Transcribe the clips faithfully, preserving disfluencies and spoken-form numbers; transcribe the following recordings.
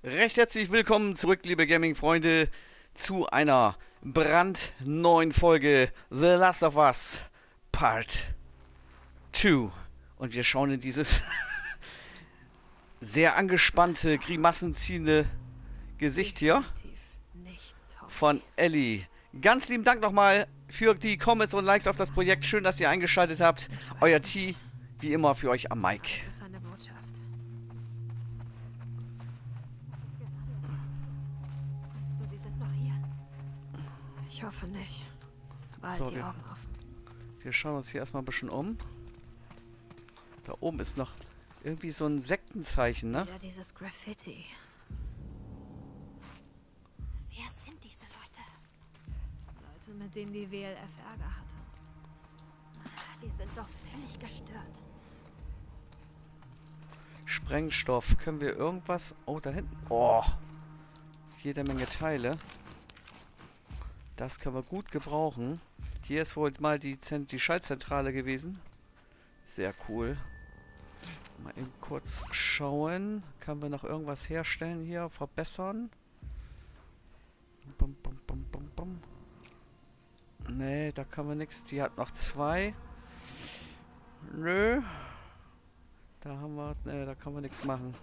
Recht herzlich willkommen zurück, liebe Gaming-Freunde, zu einer brandneuen Folge The Last of Us Part zwei. Und wir schauen in dieses sehr angespannte, Grimassen ziehende Gesicht hier Definitiv nicht von Tommy. Ellie. Ganz lieben Dank nochmal für die Comments und Likes auf das Projekt. Schön, dass ihr eingeschaltet habt. Ich Euer weiß T, nicht. wie immer, für euch am Mic. Aber es ist eine Botschaft. Meinst du, sie sind noch hier? Ich hoffe nicht. Bald So, die wir, Augen offen. wir schauen uns hier erstmal ein bisschen um. Da oben ist noch irgendwie so ein Sektenzeichen, ne? Wieder dieses Graffiti. Wer sind diese Leute? Leute, mit denen die W L F Ärger hatte. Die sind doch völlig gestört. Sprengstoff. Können wir irgendwas... Oh, da hinten. Oh. Jede Menge Teile. Das können wir gut gebrauchen. Hier ist wohl mal die, Zent die Schaltzentrale gewesen. Sehr cool. Mal eben kurz schauen. Können wir noch irgendwas herstellen hier? Verbessern? Bum, bum, bum, bum, bum. Nee, da kann man nichts. Die hat noch zwei. Nö. Da haben wir... Nee, da kann man nichts machen.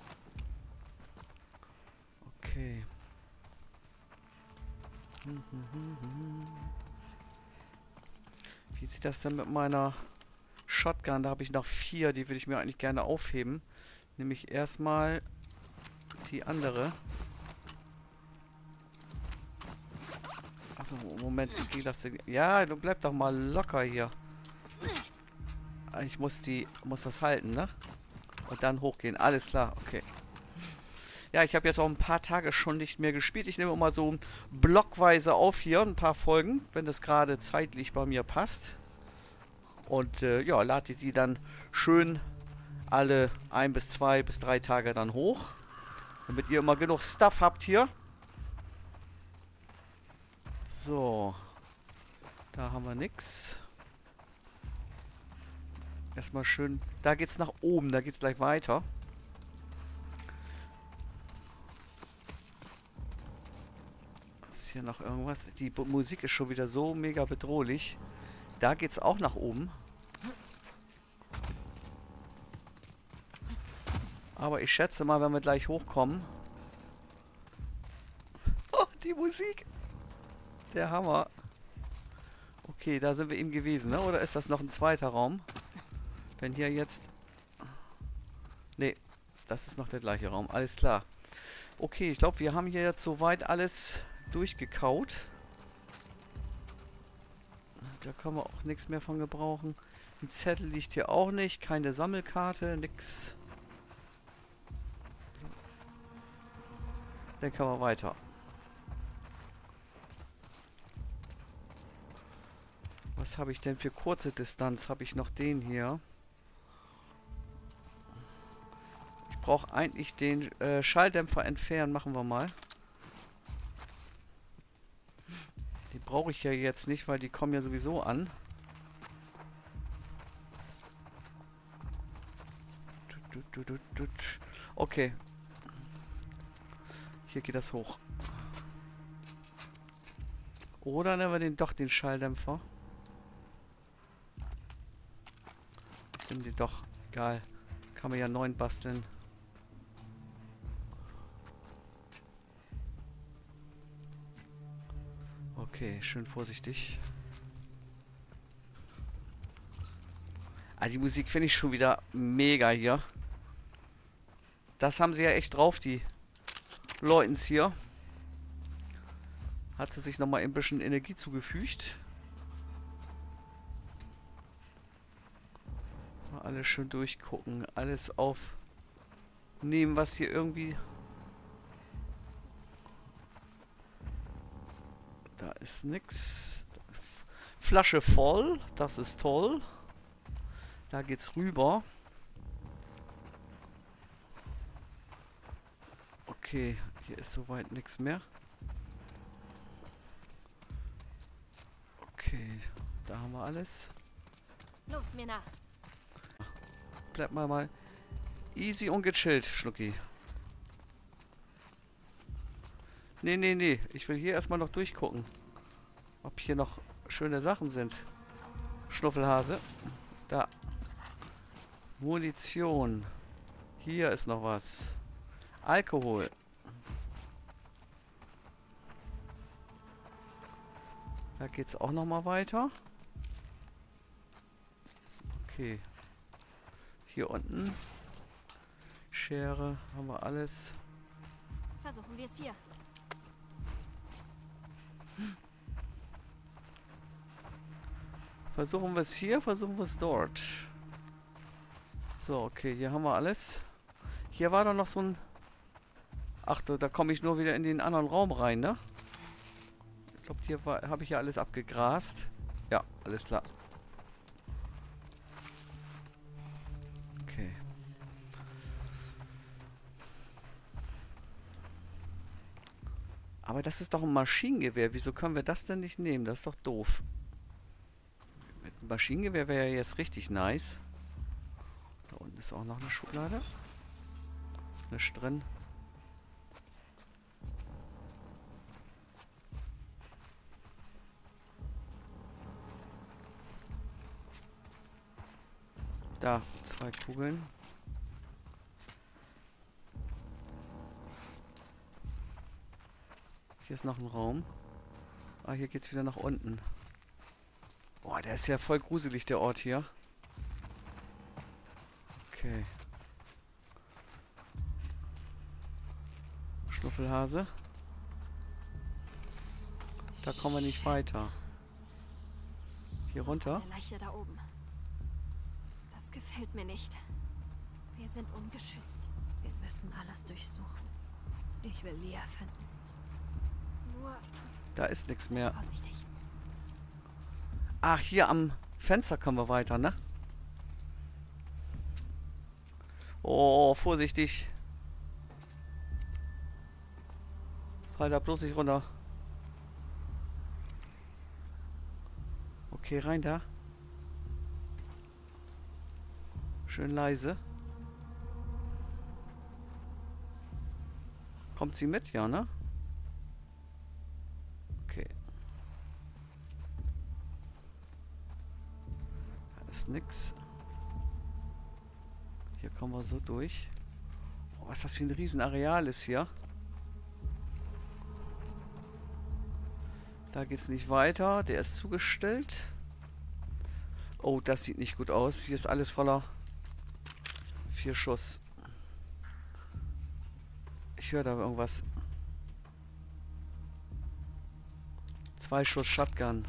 Okay. Wie sieht das denn mit meiner Shotgun? Da habe ich noch vier, die würde ich mir eigentlich gerne aufheben. Nämlich erstmal die andere. Achso, Moment, wie geht das denn? Ja, du bleib doch mal locker hier. Ich muss die, muss das halten, ne? Und dann hochgehen. Alles klar, okay. Ja, ich habe jetzt auch ein paar Tage schon nicht mehr gespielt. Ich nehme immer so blockweise auf hier, ein paar Folgen, wenn das gerade zeitlich bei mir passt. Und äh, ja, lade die dann schön alle ein bis zwei bis drei Tage dann hoch. Damit ihr immer genug Stuff habt hier. So. Da haben wir nix. Erstmal schön. Da geht's nach oben, da geht's gleich weiter. Ist hier noch irgendwas? Die B Musik ist schon wieder so mega bedrohlich. Da geht's auch nach oben. Aber ich schätze mal, wenn wir gleich hochkommen. Oh, die Musik. Der Hammer. Okay, da sind wir eben gewesen, ne? Oder ist das noch ein zweiter Raum? Wenn hier jetzt... Nee, das ist noch der gleiche Raum. Alles klar. Okay, ich glaube, wir haben hier jetzt soweit alles durchgekaut. Da kann man auch nichts mehr von gebrauchen. Ein Zettel liegt hier auch nicht. Keine Sammelkarte, nix. Dann kann man weiter. Was habe ich denn für kurze Distanz? Habe ich noch den hier? Ich brauche eigentlich den äh, Schalldämpfer entfernen. Machen wir mal. Die brauche ich ja jetzt nicht, weil die kommen ja sowieso an. Okay. Hier geht das hoch. Oder nehmen wir den doch den Schalldämpfer. Ich nehme den doch. Egal. Kann man ja neun basteln. Okay, schön vorsichtig. Ah, die Musik finde ich schon wieder mega hier. Das haben sie ja echt drauf, die Leutens hier. Hat sie sich nochmal ein bisschen Energie zugefügt. Mal alles schön durchgucken. Alles aufnehmen, was hier irgendwie... Da ist nix. Flasche voll. Das ist toll. Da geht's rüber. Okay, hier ist soweit nichts mehr. Okay, da haben wir alles. Los, mir nach. Bleib mal mal easy und gechillt, Schnucki. Nee, nee, nee. Ich will hier erstmal noch durchgucken. Ob hier noch schöne Sachen sind. Schnuffelhase. Da. Munition. Hier ist noch was. Alkohol. Da geht's auch noch mal weiter. Okay. Hier unten. Schere. Haben wir alles. Versuchen wir es hier. Versuchen wir es hier, versuchen wir es dort. So, okay, hier haben wir alles. Hier war doch noch so ein... Ach, da, da komme ich nur wieder in den anderen Raum rein, ne? Ich glaube, hier habe ich ja alles abgegrast. Ja, alles klar. Okay. Aber das ist doch ein Maschinengewehr. Wieso können wir das denn nicht nehmen? Das ist doch doof. Mit einem Maschinengewehr wäre ja jetzt richtig nice. Da unten ist auch noch eine Schublade. Nichts drin. Da, zwei Kugeln. Hier ist noch ein Raum. Ah, hier geht's wieder nach unten. Boah, der ist ja voll gruselig, der Ort hier. Okay. Schnuffelhase. Da kommen wir nicht weiter. Hier runter. Eine Leiche da oben. Das gefällt mir nicht. Wir sind ungeschützt. Wir müssen alles durchsuchen. Ich will Lia finden. Nur Da ist nichts mehr. vorsichtig. Ach, hier am Fenster kommen wir weiter, ne? Oh, vorsichtig. Fall da bloß nicht runter. Okay, rein da. Schön leise. Kommt sie mit? Ja, ne? Okay. Da ist nix. Hier kommen wir so durch. Oh, was das für ein Riesenareal ist hier. Da geht's nicht weiter. Der ist zugestellt. Oh, das sieht nicht gut aus. Hier ist alles voller vier Schuss. Ich höre da irgendwas. Zwei Schuss Shotgun.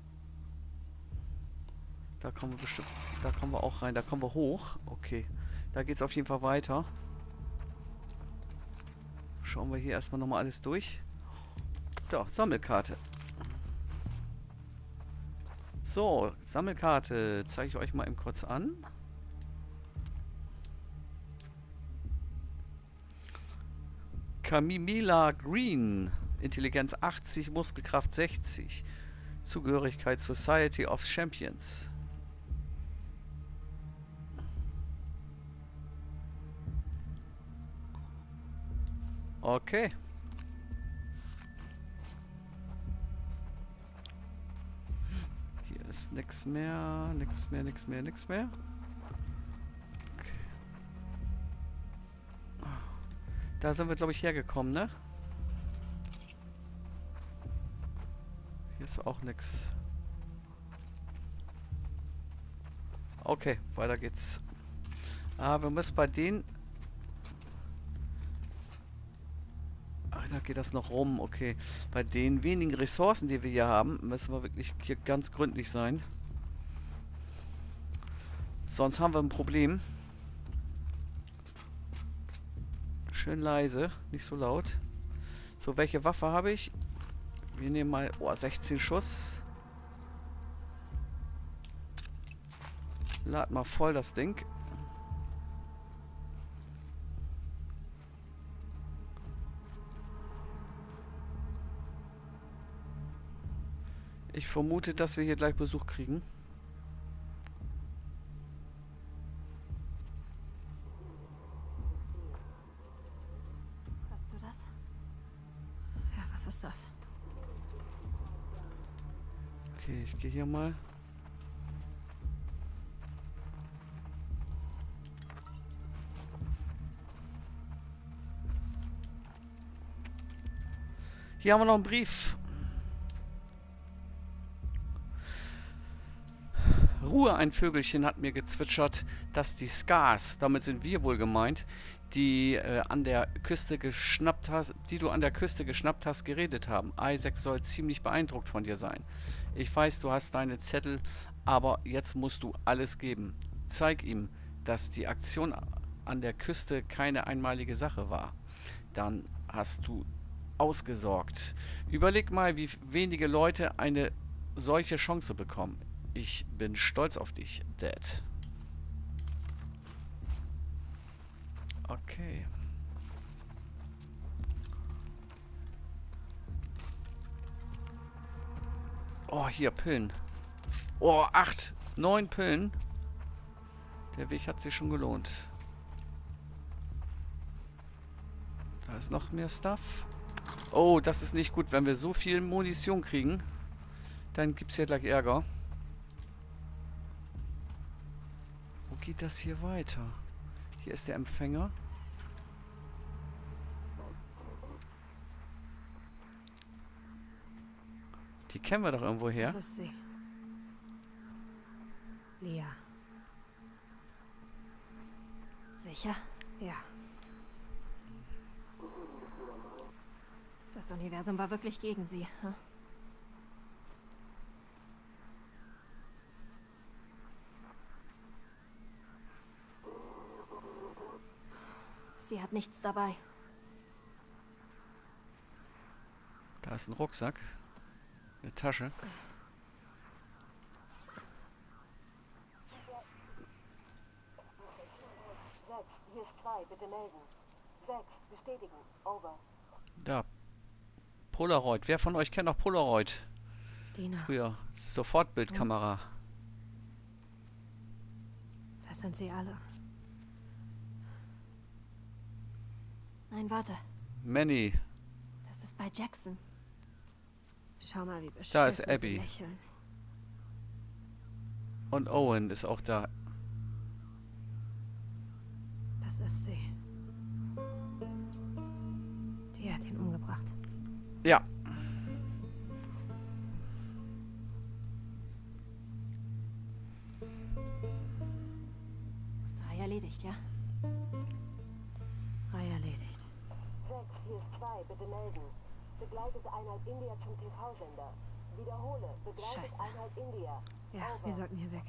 Da kommen wir bestimmt. Da kommen wir auch rein. Da kommen wir hoch. Okay. Da geht's auf jeden Fall weiter. Schauen wir hier erstmal nochmal alles durch. Da, Sammelkarte. So, Sammelkarte. Zeige ich euch mal eben kurz an. Camilla Green. Intelligenz achtzig, Muskelkraft sechzig. Zugehörigkeit Society of Champions. Okay. Hier ist nichts mehr, nichts mehr, nichts mehr, nichts mehr. Okay. Da sind wir, glaube ich, hergekommen, ne? Hier ist auch nichts. Okay, weiter geht's. Ah, wir müssen bei denen... Ach, da geht das noch rum, okay. Bei den wenigen Ressourcen, die wir hier haben, müssen wir wirklich hier ganz gründlich sein. Sonst haben wir ein Problem. Schön leise, nicht so laut. So, welche Waffe habe ich? Wir nehmen mal... Oh, sechzehn Schuss. Lad mal voll das Ding. Ich vermute, dass wir hier gleich Besuch kriegen. Hörst du das? Ja. Was ist das? Okay, ich gehe hier mal. Hier haben wir noch einen Brief. Ruhe, ein Vögelchen hat mir gezwitschert, dass die Scars, damit sind wir wohl gemeint, die äh, an der Küste geschnappt hast, die du an der Küste geschnappt hast, geredet haben. Isaac soll ziemlich beeindruckt von dir sein. Ich weiß, du hast deine Zettel, aber jetzt musst du alles geben. Zeig ihm, dass die Aktion an der Küste keine einmalige Sache war. Dann hast du ausgesorgt. Überleg mal, wie wenige Leute eine solche Chance bekommen. Ich bin stolz auf dich, Dad. Okay. Oh, hier, Pillen. Oh, acht, neun Pillen. Der Weg hat sich schon gelohnt. Da ist noch mehr Stuff. Oh, das ist nicht gut. Wenn wir so viel Munition kriegen, dann gibt es hier gleich Ärger. Wo geht das hier weiter? Hier ist der Empfänger. Die kennen wir doch irgendwo her. Das ist sie. Lia. Sicher? Ja. Das Universum war wirklich gegen sie. Hm? Sie hat nichts dabei. Da ist ein Rucksack. Eine Tasche. sechs, hier ist zwei, bitte melden. sechs, bestätigen, over. Da. Polaroid. Wer von euch kennt noch Polaroid? Dina. Früher. Sofortbildkamera. Das sind sie alle. Nein, warte. Manny. Das ist bei Jackson. Schau mal, wie beschissen Da ist sie Abby. lächeln. Und Owen ist auch da. Das ist sie. Die hat ihn umgebracht. Ja. Drei erledigt, ja? Drei erledigt. sechs, hier ist zwei, bitte melden. Begleitet Einheit India zum T V-Sender. Wiederhole, begleitet Scheiße. Einheit India. Ja, Over. wir sollten hier weg.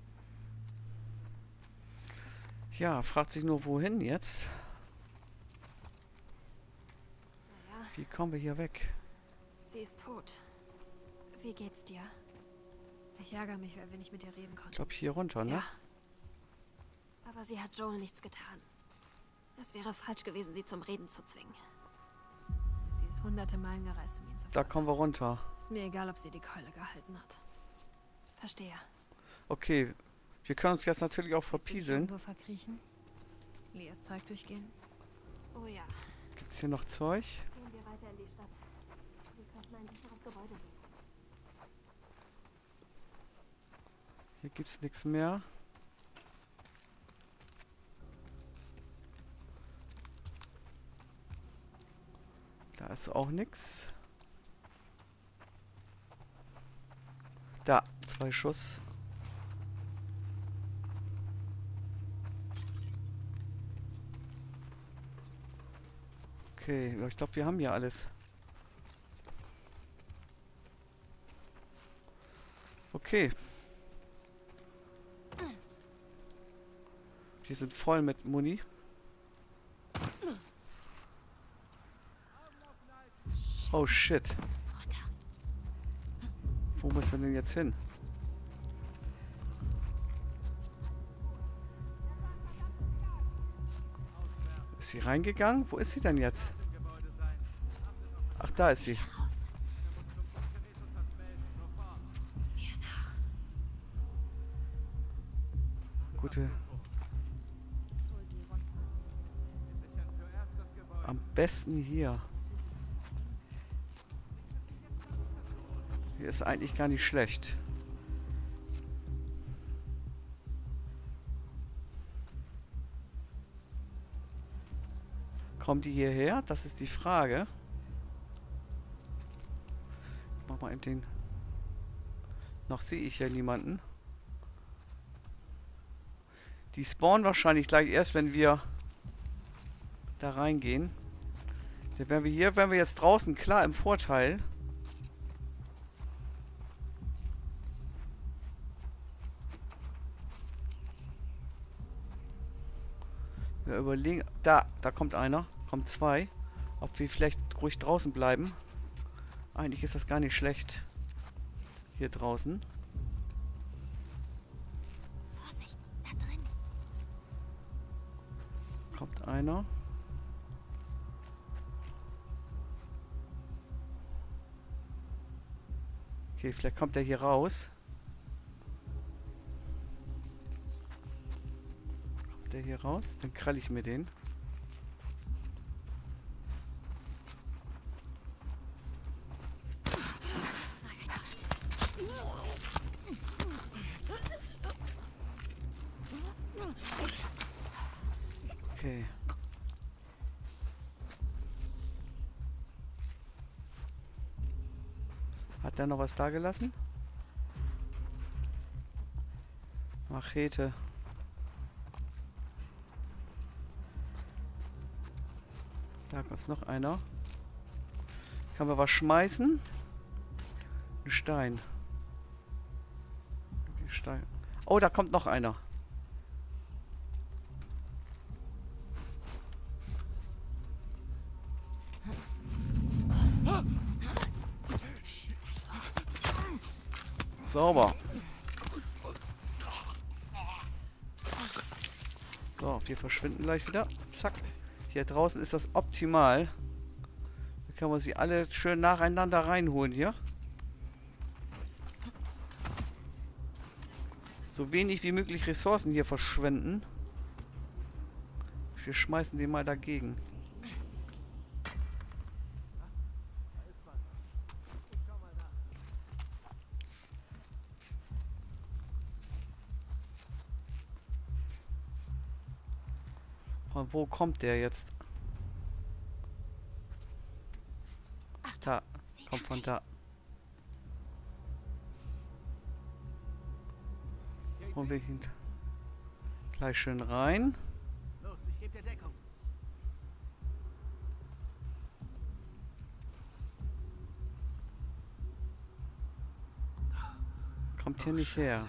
Ja, fragt sich nur, wohin jetzt? Naja, Wie kommen wir hier weg? sie ist tot. Wie geht's dir? Ich ärgere mich, weil wir nicht mit ihr reden Ich konnten. glaube hier runter, ne? Ja. Aber sie hat Joel nichts getan. Es wäre falsch gewesen, sie zum Reden zu zwingen. Sie ist hunderte Meilen gereist, um ihn zu Da finden. kommen wir runter. Ist mir egal, ob sie die Keule gehalten hat. Verstehe. Okay, wir können uns jetzt natürlich auch verpieseln. Nur verkriechen? Lias Zeug durchgehen? Oh ja. Gibt es hier noch Zeug? Gehen wir weiter in die Stadt. Wir könnten ein sicheres Gebäude suchen. Hier gibt es nichts mehr. Da ist auch nichts. Da, zwei Schuss. Okay, ja, ich glaube, wir haben hier alles. Okay. Wir sind voll mit Muni. Oh shit. Runter. Wo müssen wir denn jetzt hin? Ist sie reingegangen? Wo ist sie denn jetzt? Ach, da ist sie. Raus. Mir nach. Gute. Am besten hier. ist eigentlich gar nicht schlecht. Kommen die hierher? Das ist die Frage. Mach mal eben den... Noch sehe ich ja niemanden. Die spawnen wahrscheinlich gleich erst, wenn wir da reingehen. Dann wären wir hier, wären wir jetzt draußen klar im Vorteil. Wir überlegen... Da, da kommt einer. Kommt zwei. Ob wir vielleicht ruhig draußen bleiben. Eigentlich ist das gar nicht schlecht. Hier draußen. Vorsicht, da drin. Kommt einer. Okay, vielleicht kommt er hier raus. Kommt der hier raus? Dann krall ich mir den. Okay. Hat der noch was da gelassen? Machete. Da kommt noch einer. Kann man was schmeißen? Ein Stein. Die Stein. Oh, da kommt noch einer. Sauber. So, wir verschwinden gleich wieder. Zack. Hier draußen ist das optimal. Da können wir sie alle schön nacheinander reinholen hier. So wenig wie möglich Ressourcen hier verschwenden. Wir schmeißen die mal dagegen. Von wo kommt der jetzt? Da. Kommt von da. Holen wir ihn gleich schön rein. Los, ich gebe dir Deckung. Kommt hier nicht her.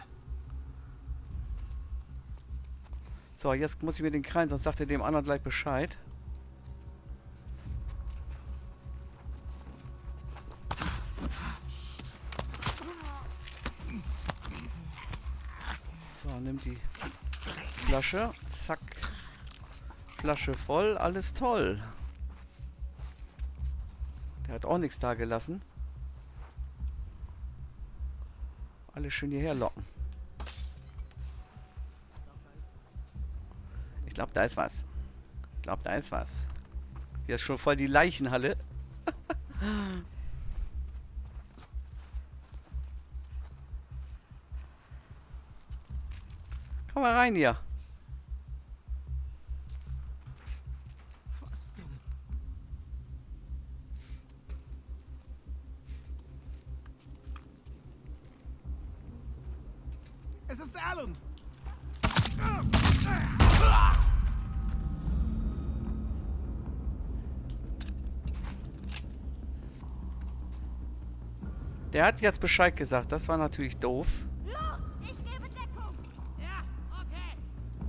So, jetzt muss ich mir den krallen, sonst sagt er dem anderen gleich Bescheid. So, nimm die Flasche. Zack. Flasche voll, alles toll. Der hat auch nichts da gelassen. Alles schön hierher locken. Ich glaube, da ist was. Ich glaube, da ist was. Hier ist schon voll die Leichenhalle. Komm mal rein hier. Was zum... Es ist Alan! Der hat jetzt Bescheid gesagt. Das war natürlich doof. Los, ich gebe Deckung. Ja, okay.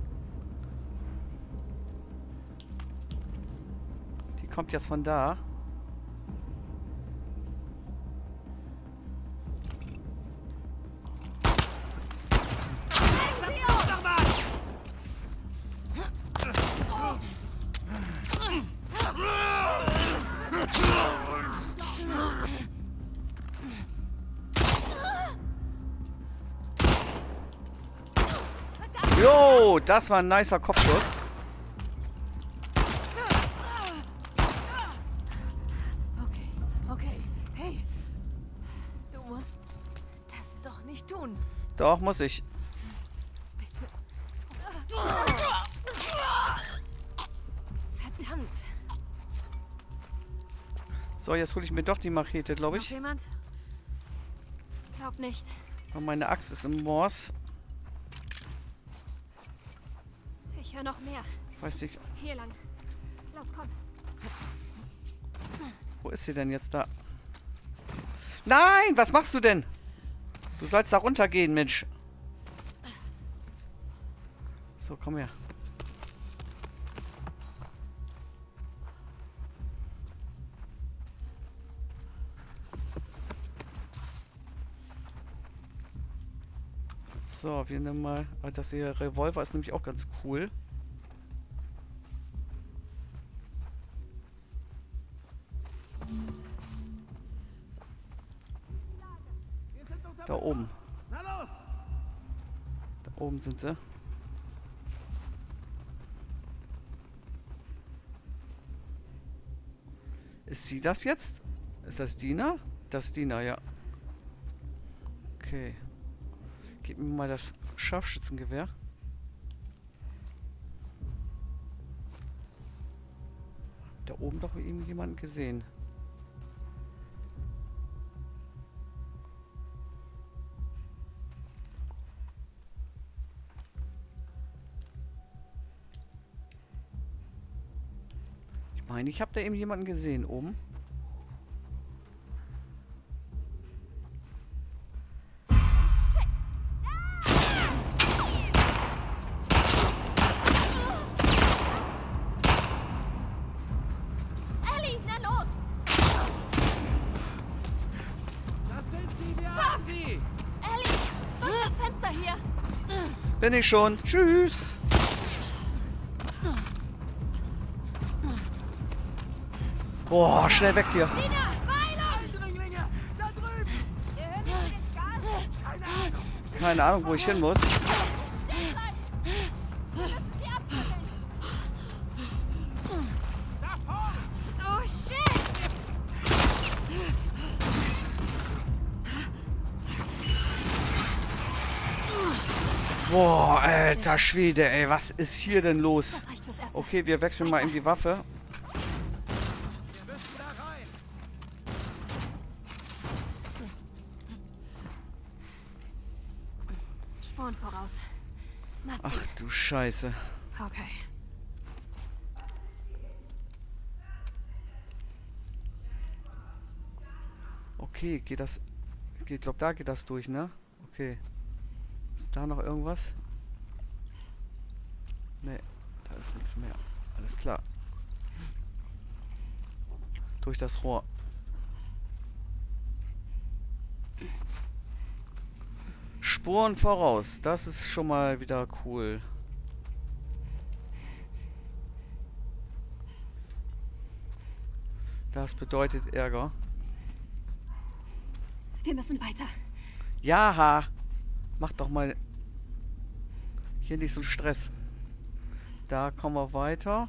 Die kommt jetzt von da. Jo, das war ein nicer Kopfschuss. Okay, okay. Hey. Du musst Doch, muss ich. Verdammt. So, jetzt hole ich mir doch die Machete, glaube Noch ich. jemand? Glaub nicht. Und meine Axt ist im Moors. Ich höre noch mehr. Ich weiß nicht, Hier lang. Los, komm. wo ist sie denn jetzt da? Nein, was machst du denn? Du sollst da runtergehen, Mensch. So, komm her. So, wir nehmen mal... ah, das hier Revolver ist nämlich auch ganz cool. Wir sind unter Da oben. Na los! Da oben sind sie. Ist sie das jetzt? Ist das Dina? Das ist Dina, ja. Okay. Gib mir mal das Scharfschützengewehr. Da oben doch eben jemanden gesehen. Ich meine, ich habe da eben jemanden gesehen oben. Ellie, na los! Das sind sie, wir haben sie! Ellie, durch das Fenster hier! Bin ich schon. Tschüss. Boah, schnell weg hier. Dina, Weilung! Eindringlinge! Da drüben! Ihr hört nicht den Gas? Keine Ahnung! Keine Ahnung, wo ich hin muss. Still sein! Wir müssen sie abschütteln! Da vorne! Oh, shit! Boah, alter Schwede, ey, was ist hier denn los? Das reicht fürs Erste. Okay, wir wechseln mal in die Waffe. Wir müssen da rein! Spuren voraus. Masken. Ach du Scheiße. Okay. Okay, geht das... Ich glaube, da geht das durch, ne? Okay. Ist da noch irgendwas? Ne, da ist nichts mehr. Alles klar. Durch das Rohr. Spuren voraus. Das ist schon mal wieder cool. Das bedeutet Ärger. Wir müssen weiter. Ja, mach doch mal hier nicht so Stress. Da kommen wir weiter.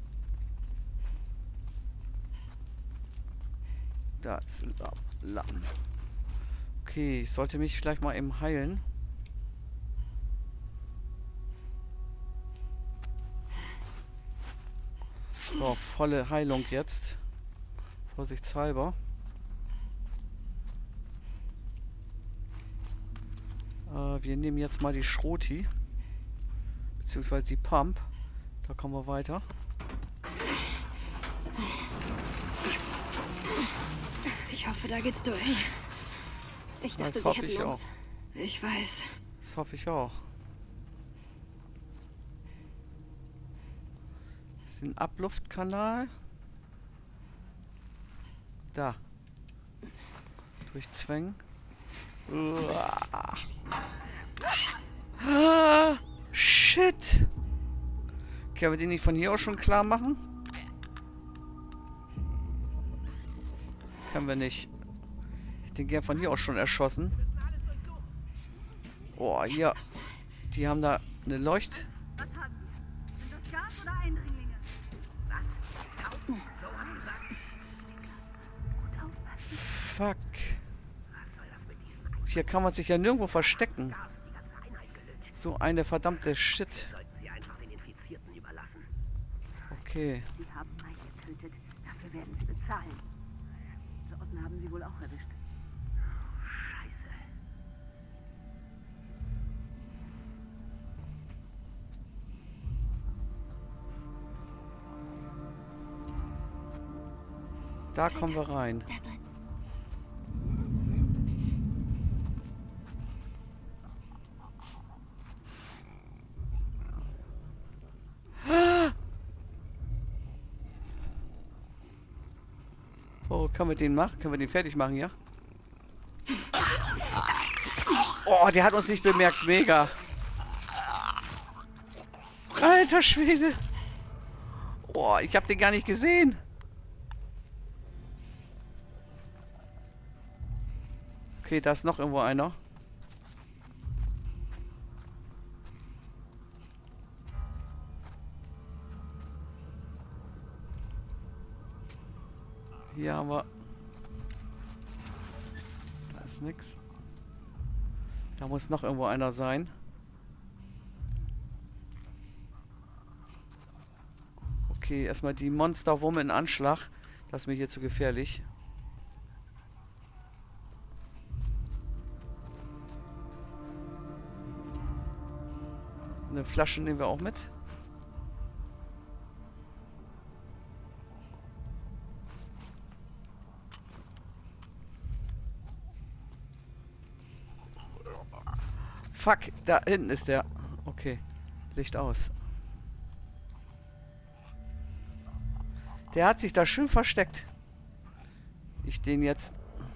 Da ist Lappen. Okay, ich sollte mich vielleicht mal eben heilen. So, volle Heilung jetzt. Vorsichtshalber. Äh, wir nehmen jetzt mal die Schroti. Beziehungsweise die Pump. Da kommen wir weiter. Ich hoffe, da geht's durch. Ich Das dachte, sie hoffe ich hätten auch. uns. Ich weiß. Das hoffe ich auch. Das ist ein Abluftkanal. Da. Durchzwängen. Uah. Ah, shit. Können wir den nicht von hier aus schon klar machen? Können wir nicht. Ich den gern von hier aus schon erschossen. Oh, hier. Die haben da eine Leucht... Was haben Sie? Sind das Gas oder Eindringlinge? Fuck. Hier kann man sich ja nirgendwo verstecken. So eine verdammte Shit. Sollten sie einfach den Infizierten überlassen. Okay. Sie haben Mike getötet. Dafür werden sie bezahlen. Jordan haben sie wohl auch erwischt. Scheiße. Da kommen wir rein. Da drin. Oh, können wir den machen? Können wir den fertig machen, ja? Oh, der hat uns nicht bemerkt. Mega. Alter Schwede. Oh, ich habe den gar nicht gesehen. Okay, da ist noch irgendwo einer. Hier haben wir... Da ist nix. Da muss noch irgendwo einer sein. Okay, erstmal die Monsterwurme in Anschlag. Das ist mir hier zu gefährlich. Eine Flasche nehmen wir auch mit. Fuck, da hinten ist der. Okay, Licht aus. Der hat sich da schön versteckt. Ich den jetzt...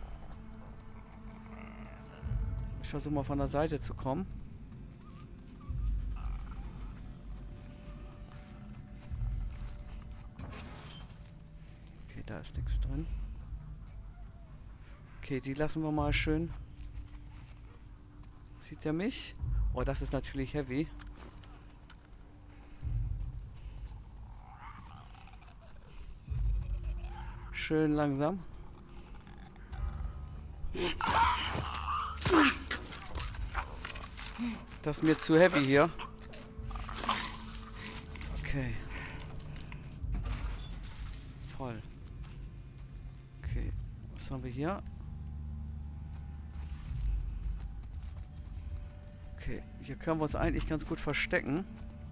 Ich versuche mal von der Seite zu kommen. Okay, da ist nichts drin. Okay, die lassen wir mal schön. Sieht er mich? Oh, das ist natürlich heavy. Schön langsam. Das ist mir zu heavy hier. Okay. Voll. Okay. Was haben wir hier? Okay. Hier können wir uns eigentlich ganz gut verstecken.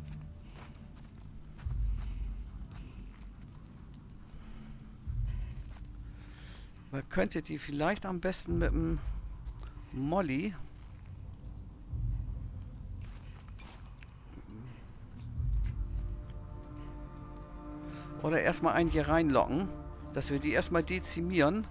Man könnte die vielleicht am besten mit dem Molly oder erstmal einen hier reinlocken, dass wir die erstmal dezimieren.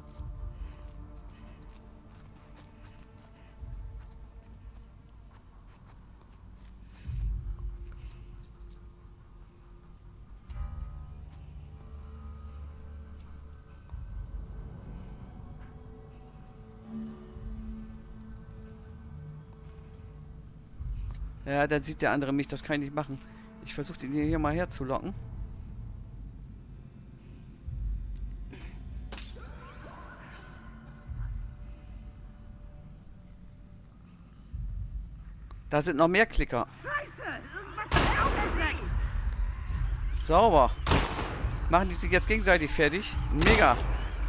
Ja, dann sieht der andere mich, das kann ich nicht machen. Ich versuche den hier mal herzulocken. Da sind noch mehr Klicker. Sauber. Machen die sich jetzt gegenseitig fertig? Mega.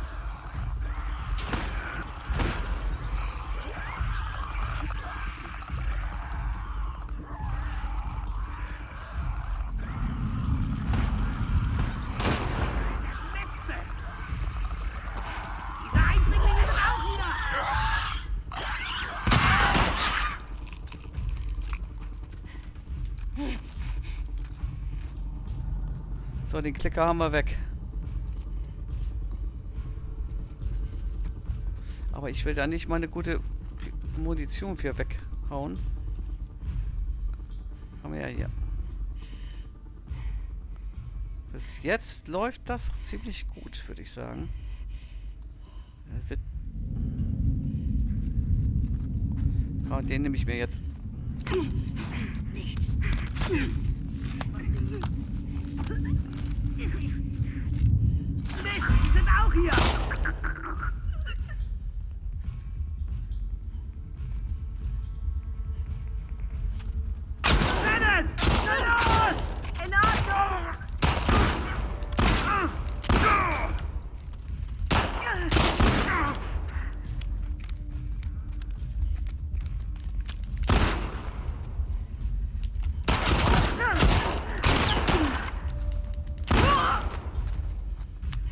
So, den Klicker haben wir weg. Aber ich will da nicht meine gute Munition für weghauen. Haben wir ja hier. Bis jetzt läuft das ziemlich gut, würde ich sagen. Das wird oh, den nehme ich mir jetzt. Nicht. Die sind auch hier!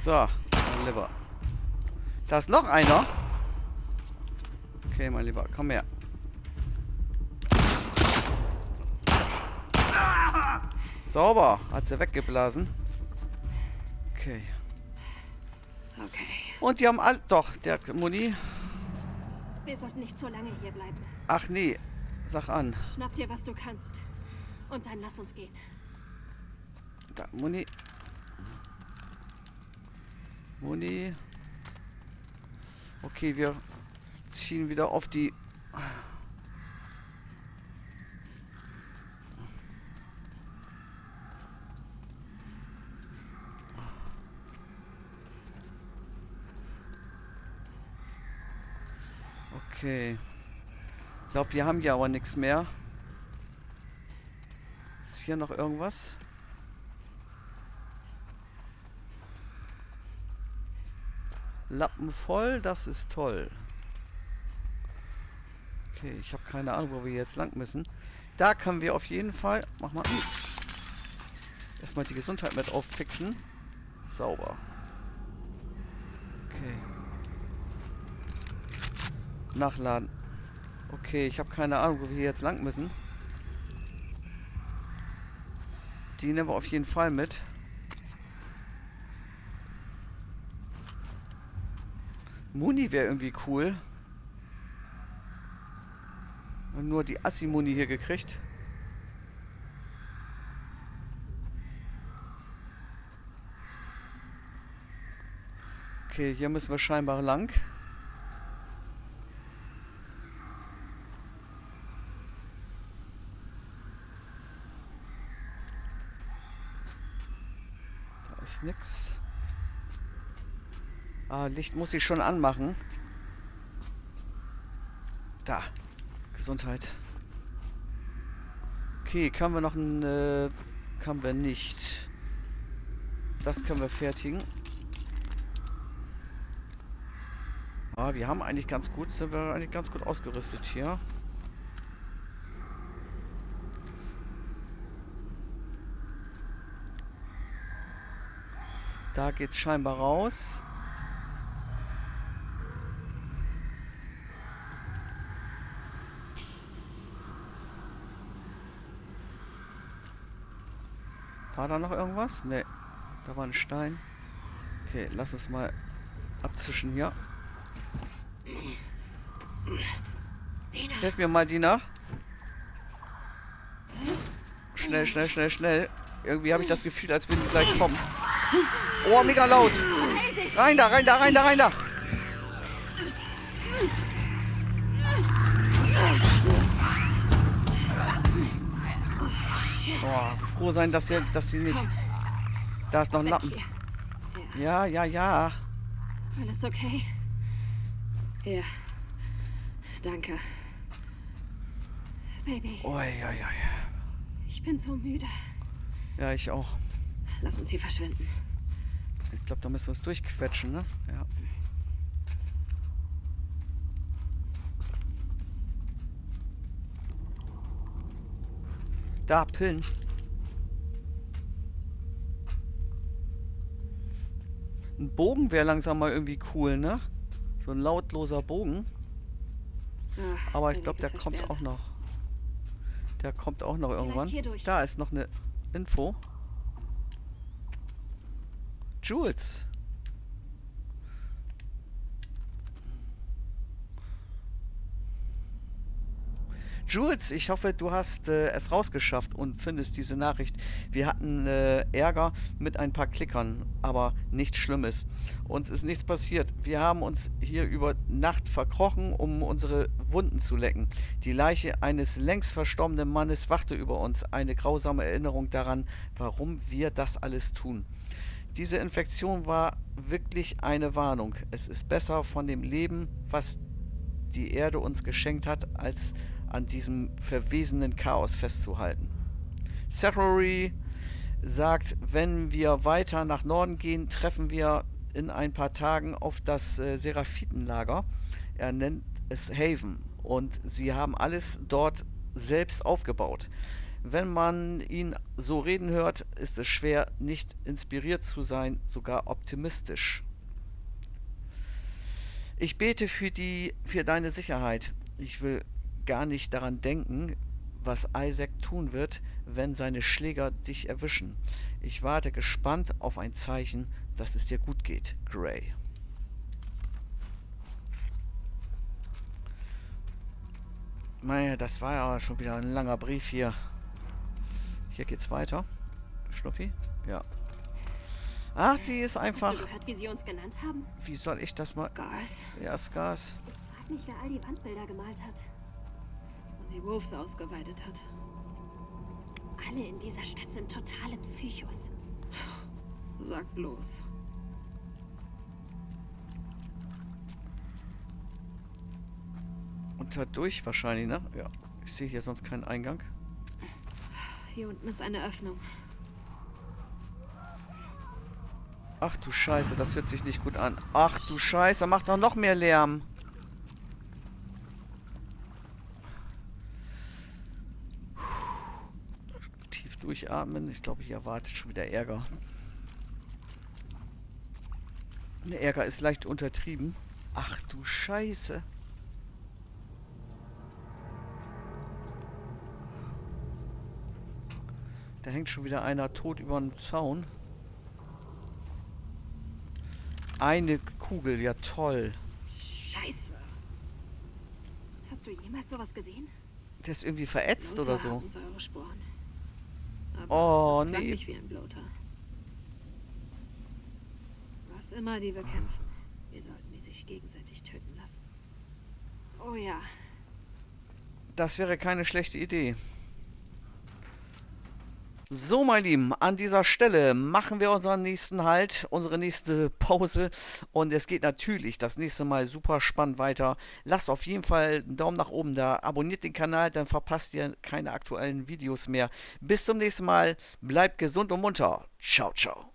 So, mein Lieber. Da ist noch einer. Okay, mein Lieber, komm her. Sauber, hat sie weggeblasen. Okay. Okay. Und die haben all... Doch, der Muni. Wir sollten nicht zu lange hier bleiben. Ach nee, sag an. Schnapp dir, was du kannst. Und dann lass uns gehen. Da, Muni. Muni. Okay, wir ziehen wieder auf die... Okay. Ich glaube, wir haben hier aber nichts mehr. Ist hier noch irgendwas? Lappen voll, das ist toll. Okay, ich habe keine Ahnung, wo wir jetzt lang müssen. Da können wir auf jeden Fall... Mach mal... Erstmal die Gesundheit mit auffixen. Sauber. Okay. Nachladen. Okay, ich habe keine Ahnung, wo wir jetzt lang müssen. Die nehmen wir auf jeden Fall mit. Muni wäre irgendwie cool. Und nur die Assi-Muni hier gekriegt. Okay, hier müssen wir scheinbar lang. Da ist nix. Ah, Licht muss ich schon anmachen. Da. Gesundheit. Okay, können wir noch ein... Äh, können wir nicht. Das können wir fertigen. Ah, wir haben eigentlich ganz gut... Sind wir eigentlich ganz gut ausgerüstet hier. Da geht's scheinbar raus. War da noch irgendwas? Ne, da war ein Stein. Okay, lass uns mal abzischen hier. Hilf mir mal, Dina. Schnell, schnell, schnell, schnell. Irgendwie habe ich das Gefühl, als würden die gleich kommen. Oh, mega laut. Rein da, rein da, rein da, rein da. Oh, froh sein, dass sie, dass sie nicht... Da ist noch ein Lappen. Ja, ja, ja. Alles okay? Ja. Danke. Baby. Oi, oi, oi. Ich bin so müde. Ja, ich auch. Lass uns hier verschwinden. Ich glaube, da müssen wir es durchquetschen, ne? Ja. Da, Pillen. Ein Bogen wäre langsam mal irgendwie cool, ne? So ein lautloser Bogen. Ach, Aber der ich glaube, Weg der ist kommt versperrt. auch noch. Der kommt auch noch irgendwann. hier durch. Da ist noch eine Info. Jules. Jules, ich hoffe, du hast äh, es rausgeschafft und findest diese Nachricht. Wir hatten äh, Ärger mit ein paar Klickern, aber nichts Schlimmes. Uns ist nichts passiert. Wir haben uns hier über Nacht verkrochen, um unsere Wunden zu lecken. Die Leiche eines längst verstorbenen Mannes wachte über uns. Eine grausame Erinnerung daran, warum wir das alles tun. Diese Infektion war wirklich eine Warnung. Es ist besser von dem Leben, was die Erde uns geschenkt hat, als an diesem verwesenen Chaos festzuhalten. Satori sagt, wenn wir weiter nach Norden gehen, treffen wir in ein paar Tagen auf das äh, Seraphitenlager. Er nennt es Haven und sie haben alles dort selbst aufgebaut. Wenn man ihn so reden hört, ist es schwer, nicht inspiriert zu sein, sogar optimistisch. Ich bete für die, für deine Sicherheit. Ich will gar nicht daran denken, was Isaac tun wird, wenn seine Schläger dich erwischen. Ich warte gespannt auf ein Zeichen, dass es dir gut geht, Gray. Naja, das war ja schon wieder ein langer Brief hier. Hier geht's weiter. Schnuffi? Ja. Ach, die ist einfach... Hast du gehört, wie sie uns genannt haben? Wie soll ich das mal... Scars. Ja, Scars. Frag mich, wer all die Wandbilder gemalt hat. Und die Wolves ausgeweidet hat. Alle in dieser Stadt sind totale Psychos. Sag bloß. Und dadurch wahrscheinlich, ne? Ja. Ich sehe hier sonst keinen Eingang. Hier unten ist eine Öffnung. Ach du Scheiße, das hört sich nicht gut an. Ach du Scheiße, macht doch noch mehr Lärm. Tief durchatmen. Ich glaube, hier erwartet schon wieder Ärger. Der Ärger ist leicht untertrieben. Ach du Scheiße. Da hängt schon wieder einer tot über den Zaun. Eine Kugel, ja toll. Scheiße. Hast du jemals sowas gesehen? Der ist irgendwie verätzt Bloater oder so. haben Säuresporen. Aber Oh, das klang nee. nicht wie ein Bloater. Was immer die bekämpfen, wir sollten die sich gegenseitig töten lassen. Oh ja. Das wäre keine schlechte Idee. So, mein Lieben, an dieser Stelle machen wir unseren nächsten Halt, unsere nächste Pause. Und es geht natürlich das nächste Mal super spannend weiter. Lasst auf jeden Fall einen Daumen nach oben da, abonniert den Kanal, dann verpasst ihr keine aktuellen Videos mehr. Bis zum nächsten Mal, bleibt gesund und munter. Ciao, ciao.